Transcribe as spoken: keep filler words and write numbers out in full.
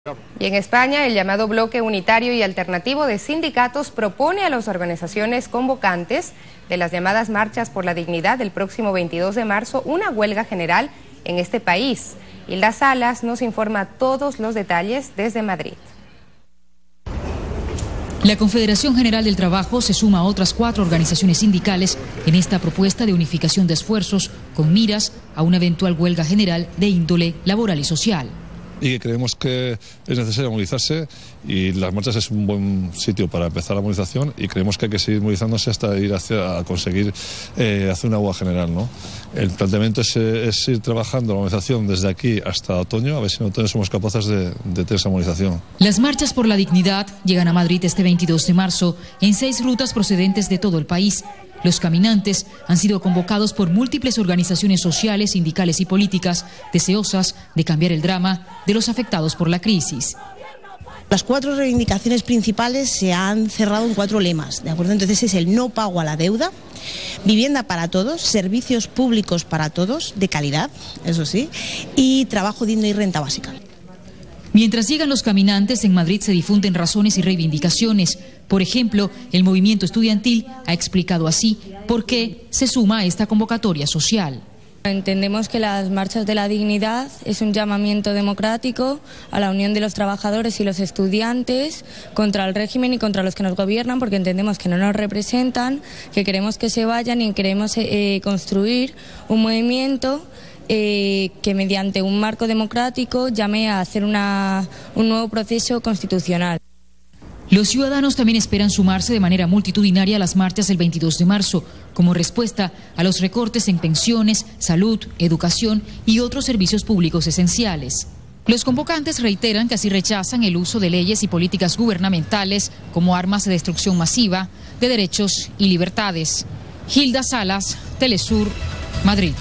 Y en España, el llamado Bloque Unitario y Alternativo de Sindicatos propone a las organizaciones convocantes de las llamadas Marchas por la Dignidad del próximo veintidós de marzo una huelga general en este país. Hilda Salas nos informa todos los detalles desde Madrid. La Confederación General del Trabajo se suma a otras cuatro organizaciones sindicales en esta propuesta de unificación de esfuerzos con miras a una eventual huelga general de índole laboral y social. Y que creemos que es necesario movilizarse y las marchas es un buen sitio para empezar la movilización y creemos que hay que seguir movilizándose hasta ir hacia a conseguir eh, hacer una huelga general, ¿no? El planteamiento es, es ir trabajando la movilización desde aquí hasta otoño, a ver si en otoño somos capaces de, de tener esa movilización. Las marchas por la dignidad llegan a Madrid este veintidós de marzo en seis rutas procedentes de todo el país. Los caminantes han sido convocados por múltiples organizaciones sociales, sindicales y políticas deseosas de cambiar el drama de los afectados por la crisis. Las cuatro reivindicaciones principales se han cerrado en cuatro lemas, ¿de acuerdo? Entonces es el no pago a la deuda, vivienda para todos, servicios públicos para todos, de calidad, eso sí, y trabajo digno y renta básica. Mientras llegan los caminantes, en Madrid se difunden razones y reivindicaciones. Por ejemplo, el movimiento estudiantil ha explicado así por qué se suma a esta convocatoria social. Entendemos que las marchas de la dignidad es un llamamiento democrático a la unión de los trabajadores y los estudiantes contra el régimen y contra los que nos gobiernan, porque entendemos que no nos representan, que queremos que se vayan y queremos eh, construir un movimiento Eh, que mediante un marco democrático llame a hacer una, un nuevo proceso constitucional. Los ciudadanos también esperan sumarse de manera multitudinaria a las marchas del veintidós de marzo, como respuesta a los recortes en pensiones, salud, educación y otros servicios públicos esenciales. Los convocantes reiteran que así rechazan el uso de leyes y políticas gubernamentales como armas de destrucción masiva de derechos y libertades. Hilda Salas, Telesur, Madrid.